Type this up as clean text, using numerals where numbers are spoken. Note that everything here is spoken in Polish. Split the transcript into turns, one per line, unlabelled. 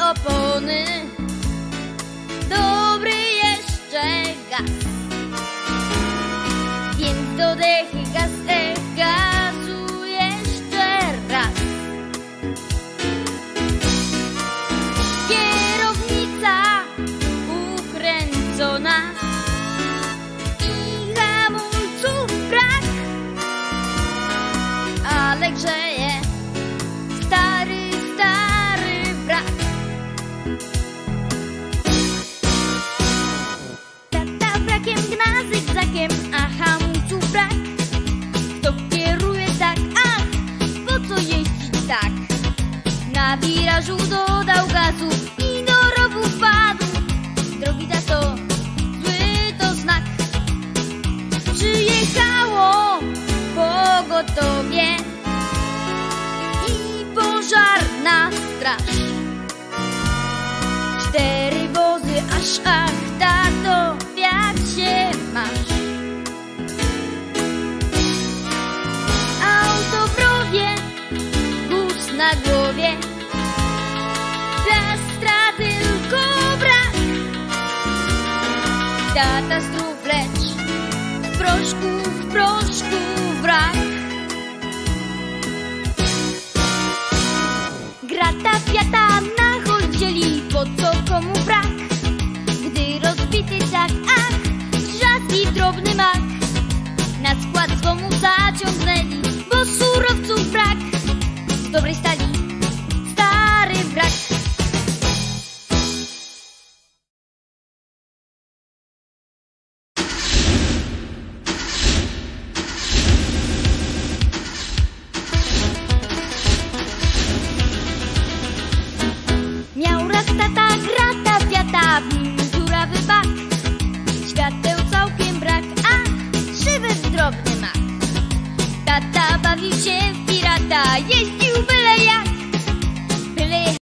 opony, dobry jeszcze gaz. Więc do dechy gaz, gazu jeszcze raz. Kierownica ukręcona i hamulców brak, ale grzeje stary wrak. Tata wrakiem gna zygzakiem, a hamulców brak. Kto kieruje tak, ach, po co jeździć tak? Na wirażu dodał gazu i do rowu wpadł. Drogi tato, zły to znak. Przyjechało pogotowie i pożarna straż. 4 wozy, aż ach, tato, jak się masz? Auto w rowie, guz na głowie, plastra tylko brak. Tata zdrów, lecz w proszku wrak. Grata kwiata na hol dzieli, po co komu brak? Gdy rozbity tak, ach, drzazgi drobny mak. Na skład złomu zaciągnęli, bo surowców brak. Z dobrej stali stary wrak. Miał raz tata grata wiata, w nim dziurawy bak. Świateł całkiem brak, a szybek drobny mak. Tata bawił się w pirata, jeździł